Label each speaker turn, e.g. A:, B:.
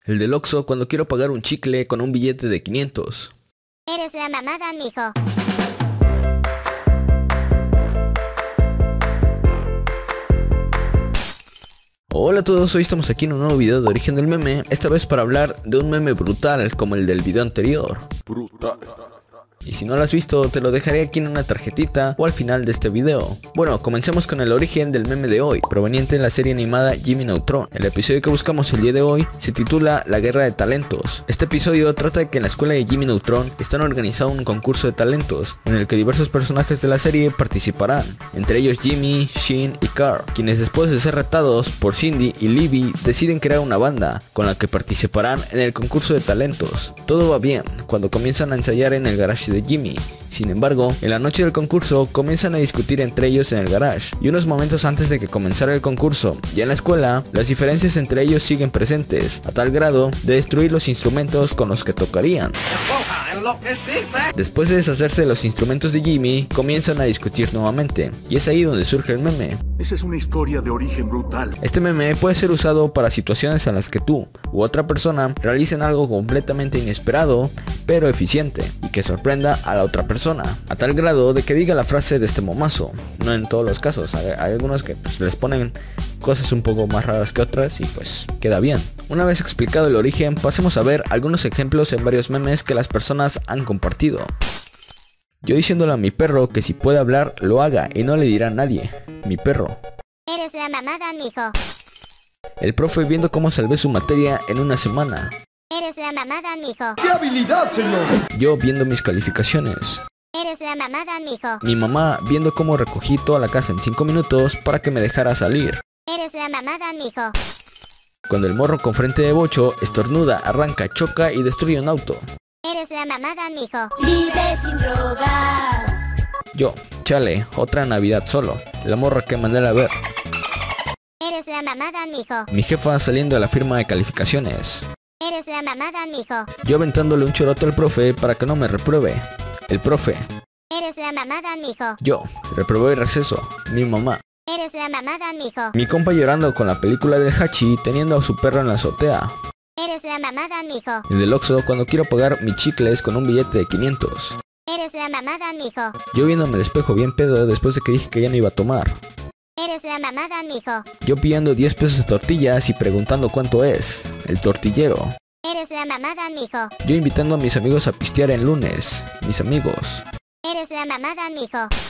A: El del Oxxo cuando quiero pagar un chicle con un billete de 500.
B: Eres la mamada, mijo.
A: Hola a todos, hoy estamos aquí en un nuevo video de Origen del Meme. Esta vez para hablar de un meme brutal como el del video anterior. Brutal. Y si no lo has visto, te lo dejaré aquí en una tarjetita o al final de este video. Bueno, comencemos con el origen del meme de hoy, proveniente de la serie animada Jimmy Neutron. El episodio que buscamos el día de hoy se titula La Guerra de Talentos. Este episodio trata de que en la escuela de Jimmy Neutron están organizando un concurso de talentos, en el que diversos personajes de la serie participarán, entre ellos Jimmy, Shin y Carl, quienes después de ser retados por Cindy y Libby deciden crear una banda, con la que participarán en el concurso de talentos. Todo va bien cuando comienzan a ensayar en el garage de Jimmy. Sin embargo, en la noche del concurso comienzan a discutir entre ellos en el garage, y unos momentos antes de que comenzara el concurso, ya en la escuela, las diferencias entre ellos siguen presentes, a tal grado de destruir los instrumentos con los que tocarían. Después de deshacerse de los instrumentos de Jimmy, comienzan a discutir nuevamente, y es ahí donde surge el meme.
C: Esa es una historia de origen brutal.
A: Este meme puede ser usado para situaciones en las que tú u otra persona realicen algo completamente inesperado, pero eficiente, y que sorprenda a la otra persona, a tal grado de que diga la frase de este momazo. No en todos los casos, hay algunos que les ponen cosas un poco más raras que otras y pues queda bien. Una vez explicado el origen, pasemos a ver algunos ejemplos en varios memes que las personas han compartido. Yo diciéndole a mi perro que si puede hablar lo haga y no le dirá a nadie. Mi perro.
B: Eres la mamada, mijo.
A: El profe viendo cómo salvé su materia en una semana.
B: Eres la mamada, mijo.
D: ¡Qué habilidad, señor!
A: Yo viendo mis calificaciones.
B: Eres la mamada, mijo.
A: Mi mamá viendo cómo recogí toda la casa en 5 minutos para que me dejara salir.
B: Eres la mamada, mijo.
A: Cuando el morro con frente de bocho estornuda, arranca, choca y destruye un auto.
B: Eres la mamada, mijo.
E: Vive sin drogas.
A: Yo, chale, otra Navidad solo. La morra que mandé a ver.
B: Eres la mamada, mijo.
A: Mi jefa saliendo de la firma de calificaciones.
B: Eres la mamada, mijo.
A: Yo aventándole un chorote al profe para que no me repruebe. El profe.
B: Eres la mamada, mijo.
A: Yo, reprobé el receso. Mi mamá.
B: Eres la mamada, mijo.
A: Mi compa llorando con la película del Hachi teniendo a su perro en la azotea.
B: Eres la mamada, mijo.
A: El del Oxxo cuando quiero pagar mis chicles con un billete de 500.
B: Eres la mamada, mijo.
A: Yo viéndome el espejo bien pedo después de que dije que ya no iba a tomar.
B: Eres la mamada, mijo.
A: Yo pillando 10 pesos de tortillas y preguntando cuánto es. El tortillero.
B: Eres la mamada, mijo.
A: Yo invitando a mis amigos a pistear el lunes. Mis amigos.
B: Eres la mamada, mijo.